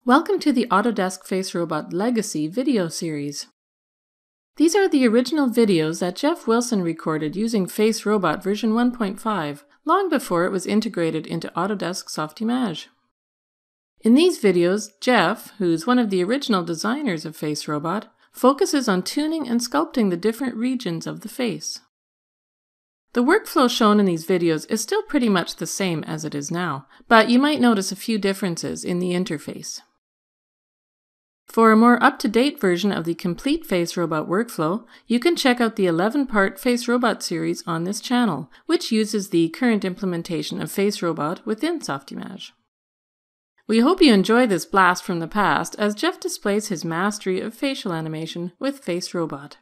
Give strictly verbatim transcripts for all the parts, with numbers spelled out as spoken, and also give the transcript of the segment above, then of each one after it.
Welcome to the Autodesk Face Robot Legacy video series. These are the original videos that Jeff Wilson recorded using Face Robot version one point five, long before it was integrated into Autodesk Softimage. In these videos, Jeff, who's one of the original designers of Face Robot, focuses on tuning and sculpting the different regions of the face. The workflow shown in these videos is still pretty much the same as it is now, but you might notice a few differences in the interface. For a more up-to-date version of the complete Face Robot workflow, you can check out the eleven part Face Robot series on this channel, which uses the current implementation of Face Robot within Softimage. We hope you enjoy this blast from the past as Jeff displays his mastery of facial animation with Face Robot.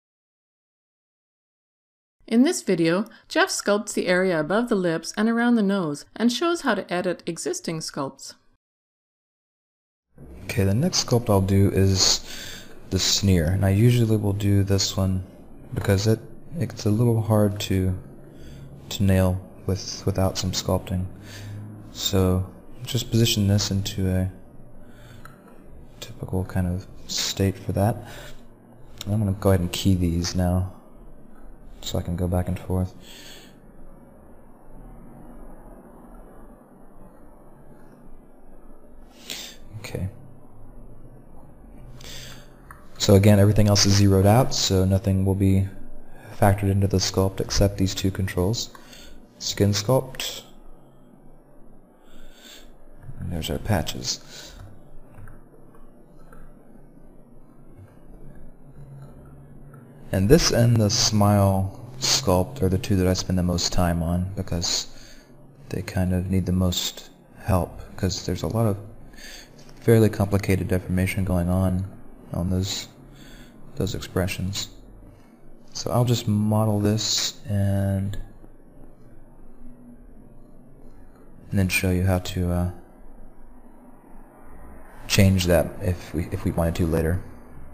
In this video, Jeff sculpts the area above the lips and around the nose and shows how to edit existing sculpts. Okay, the next sculpt I'll do is the Sneer, and I usually will do this one because it it's a little hard to to nail with without some sculpting. So just position this into a typical kind of state for that. I'm going to go ahead and key these now so I can go back and forth. Okay. So again, everything else is zeroed out, so nothing will be factored into the sculpt except these two controls. Skin sculpt. And there's our patches. And this and the smile sculpt are the two that I spend the most time on because they kind of need the most help, because there's a lot of fairly complicated deformation going on on those those expressions. So I'll just model this and and then show you how to uh, change that if we if we wanted to later.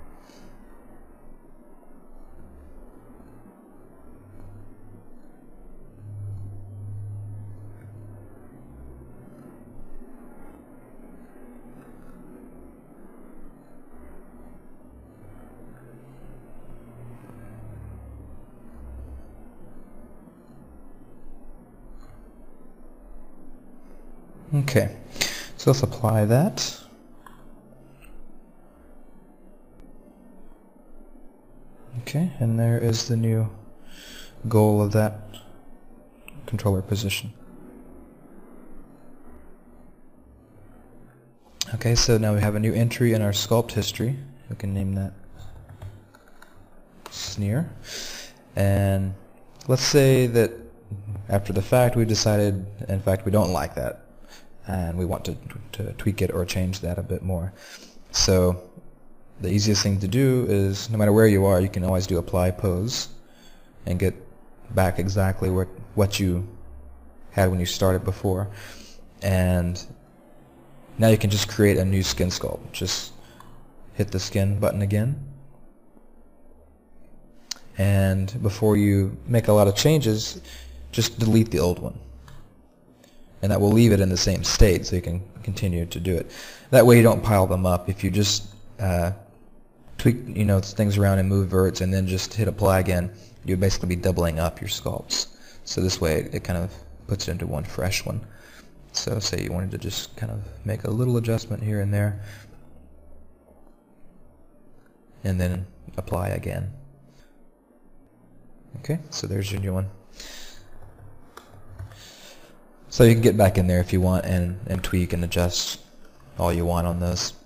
Okay, so let's apply that. Okay, and there is the new goal of that controller position. Okay, so now we have a new entry in our sculpt history. We can name that Sneer. And let's say that after the fact we decided, in fact, we don't like that, and we want to, to tweak it or change that a bit more. So the easiest thing to do is, no matter where you are, you can always do apply pose and get back exactly what, what you had when you started before. And now you can just create a new skin sculpt. Just hit the skin button again. And before you make a lot of changes, just delete the old one. And that will leave it in the same state so you can continue to do it. That way you don't pile them up. If you just uh, tweak you know, things around and move verts and then just hit apply again, you'd basically be doubling up your sculpts. So this way it, it kind of puts it into one fresh one. So say you wanted to just kind of make a little adjustment here and there, and then apply again. Okay, so there's your new one. So you can get back in there if you want and, and tweak and adjust all you want on those.